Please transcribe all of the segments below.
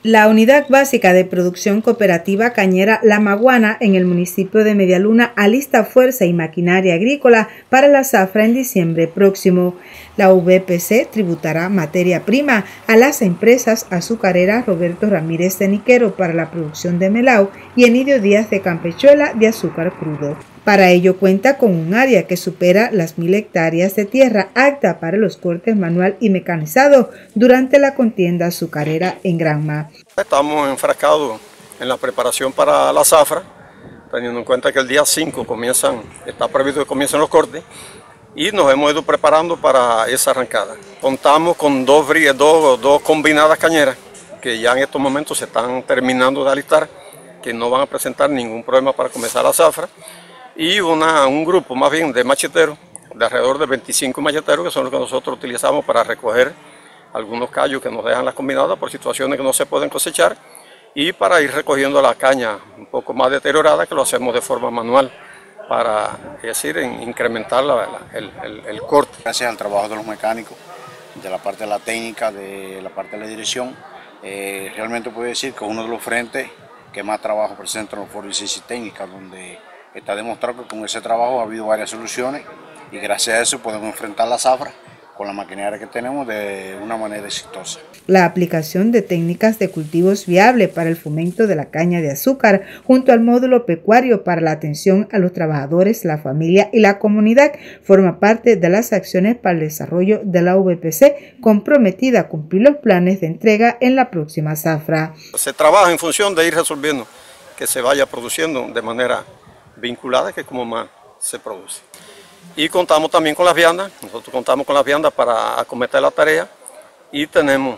La Unidad Básica de Producción Cooperativa Cañera La Maguana en el municipio de Medialuna alista fuerza y maquinaria agrícola para la zafra en diciembre próximo. La UBPC tributará materia prima a las empresas azucareras Roberto Ramírez de Niquero para la producción de melao y Enidio Díaz de Campechuela de azúcar crudo. Para ello cuenta con un área que supera las 1000 hectáreas de tierra apta para los cortes manual y mecanizado durante la contienda azucarera en Granma. Estamos enfrascados en la preparación para la zafra, teniendo en cuenta que el día 5 está previsto que comiencen los cortes y nos hemos ido preparando para esa arrancada. Contamos con dos combinadas cañeras que ya en estos momentos se están terminando de alistar, que no van a presentar ningún problema para comenzar la zafra, y un grupo más bien de macheteros, de alrededor de 25 macheteros, que son los que nosotros utilizamos para recoger algunos callos que nos dejan las combinadas por situaciones que no se pueden cosechar y para ir recogiendo la caña un poco más deteriorada, que lo hacemos de forma manual para, es decir, incrementar el corte. Gracias al trabajo de los mecánicos, de la parte de la técnica, de la parte de la dirección, realmente puedo decir que es uno de los frentes que más trabajo presenta en los foros de ciencia y técnica, donde está demostrado que con ese trabajo ha habido varias soluciones y gracias a eso podemos enfrentar la zafra con la maquinaria que tenemos de una manera exitosa. La aplicación de técnicas de cultivos viables para el fomento de la caña de azúcar junto al módulo pecuario para la atención a los trabajadores, la familia y la comunidad forma parte de las acciones para el desarrollo de la UBPC, comprometida a cumplir los planes de entrega en la próxima zafra. Se trabaja en función de ir resolviendo que se vaya produciendo de manera vinculada, que es como más se produce. Y contamos también con las viandas, nosotros contamos con las viandas para acometer la tarea y tenemos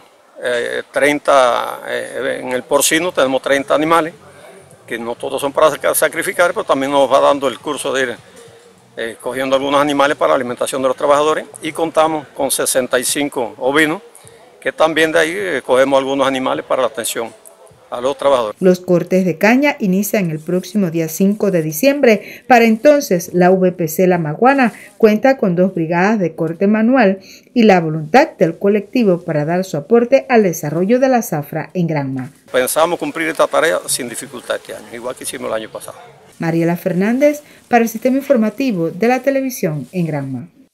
30, en el porcino tenemos 30 animales, que no todos son para sacrificar, pero también nos va dando el curso de ir cogiendo algunos animales para la alimentación de los trabajadores, y contamos con 65 ovinos, que también de ahí cogemos algunos animales para la atención a los trabajadores. Los cortes de caña inician el próximo día 5 de diciembre. Para entonces, la UBPC La Maguana cuenta con 2 brigadas de corte manual y la voluntad del colectivo para dar su aporte al desarrollo de la zafra en Granma. Pensamos cumplir esta tarea sin dificultad este año, igual que hicimos el año pasado. Mariela Fernández para el Sistema Informativo de la Televisión en Granma.